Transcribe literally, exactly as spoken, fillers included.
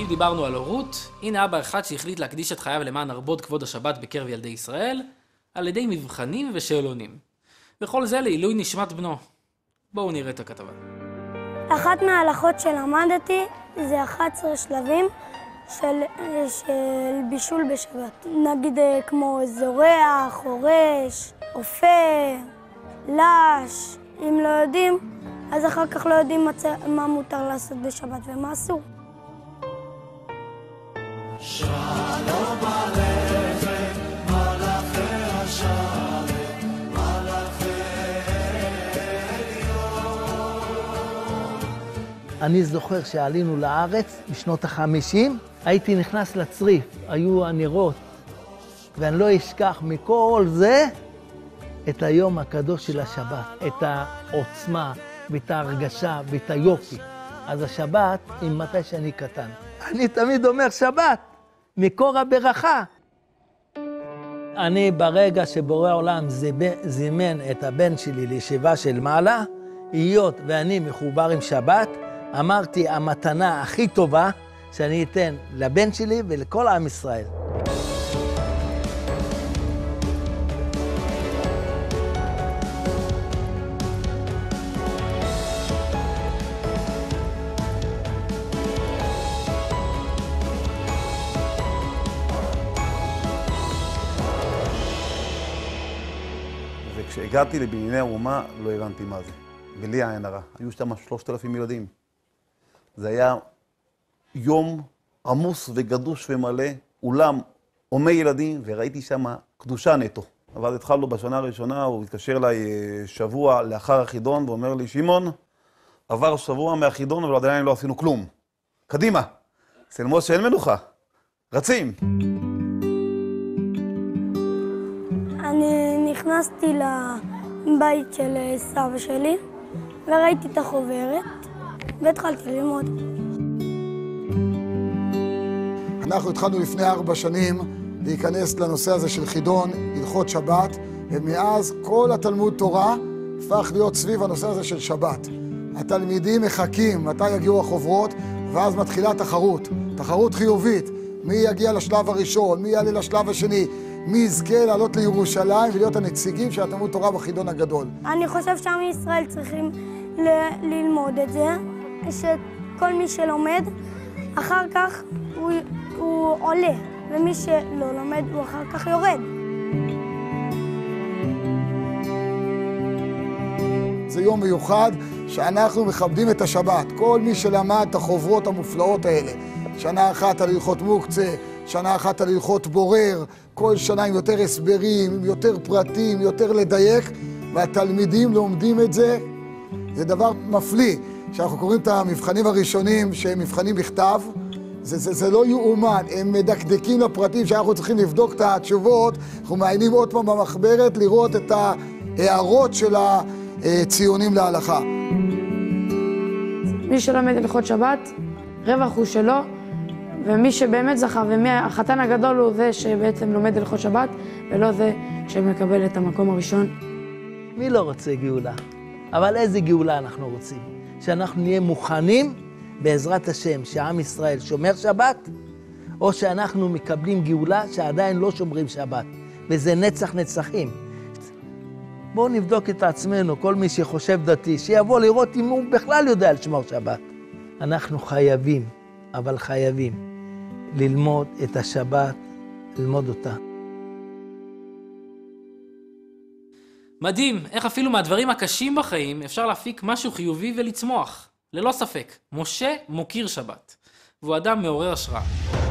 אם דיברנו על הורות, הנה אבא אחד שהחליט להקדיש את חייו למען הרבות כבוד השבת בקרב ילדי ישראל, על ידי מבחנים ושאלונים. וכל זה לעילוי נשמת בנו. בואו נראה את הכתבה. אחת מההלכות שלמדתי זה אחת עשרה שלבים של, של בישול בשבת. נגיד כמו זורע, חורש, אופה, לש. אם לא יודעים, אז אחר כך לא יודעים מה מותר לעשות בשבת ומה אסור. שלום עליכם, מלאכי השלום, מלאכי עליון. אני זוכר שעלינו לארץ בשנות החמישים, הייתי נכנס לצריף, היו הנרות, ואני לא אשכח מכל זה את היום הקדוש של השבת, את העוצמה ואת ההרגשה ואת היופי. אז השבת היא מתי שאני קטן. אני תמיד אומר שבת, מקור הברכה. אני ברגע שבורא עולם זימן את הבן שלי לישיבה של מעלה, היות ואני מחובר עם שבת, אמרתי המתנה הכי טובה שאני אתן לבן שלי ולכל עם ישראל. וכשהגעתי לבנייני האומה לא הבנתי מה זה. בלי עין הרע. היו שם שלושת אלפים ילדים. זה היה יום עמוס וגדוש ומלא, אולם עומי ילדים, וראיתי שם קדושה נטו. אבל התחלנו בשנה הראשונה, הוא התקשר אליי שבוע לאחר החידון, ואומר לי, שמעון, עבר שבוע מהחידון, אבל עדיין לא עשינו כלום. קדימה, אצל משה אין מנוחה. רצים. אני נכנסתי לבית של סבא שלי, וראיתי את החוברת, והתחלתי ללמוד. אנחנו התחלנו לפני ארבע שנים להיכנס לנושא הזה של חידון, הלכות שבת, ומאז כל התלמוד תורה הפך להיות סביב הנושא הזה של שבת. התלמידים מחכים מתי יגיעו החוברות, ואז מתחילה תחרות, תחרות חיובית. מי יגיע לשלב הראשון, מי יעלה לשלב השני, מי יזכה לעלות לירושלים ולהיות הנציגים של התלמוד תורה בחידון הגדול. אני חושב שעם ישראל צריכים ל- ללמוד את זה, שכל מי שלומד, אחר כך הוא, הוא עולה, ומי שלא לומד, הוא אחר כך יורד. זה יום מיוחד שאנחנו מכבדים את השבת. כל מי שלמד את החוברות המופלאות האלה, שנה אחת על הלכות מוקצה, שנה אחת על הלכות בורר, כל שנה עם יותר הסברים, עם יותר פרטים, יותר לדייק, והתלמידים לומדים את זה. זה דבר מפליא. כשאנחנו קוראים את המבחנים הראשונים, שהם מבחנים בכתב, זה, זה, זה לא יאומן, הם מדקדקים לפרטים שאנחנו צריכים לבדוק את התשובות, אנחנו מעיינים עוד פעם במחברת לראות את ההערות של הציונים להלכה. מי שלומד הלכות שבת, רווח הוא שלו, ומי שבאמת זכה, והחתן הגדול הוא זה שבעצם לומד הלכות שבת, ולא זה שמקבל את המקום הראשון. מי לא רוצה גאולה? אבל איזה גאולה אנחנו רוצים? שאנחנו נהיה מוכנים בעזרת השם שעם ישראל שומר שבת, או שאנחנו מקבלים גאולה שעדיין לא שומרים שבת, וזה נצח נצחים. בואו נבדוק את עצמנו, כל מי שחושב דתי, שיבוא לראות אם הוא בכלל יודע לשמור שבת. אנחנו חייבים, אבל חייבים, ללמוד את השבת, ללמוד אותה. מדהים, איך אפילו מהדברים הקשים בחיים אפשר להפיק משהו חיובי ולצמוח. ללא ספק, משה מוקיר שבת, והוא אדם מעורר השראה.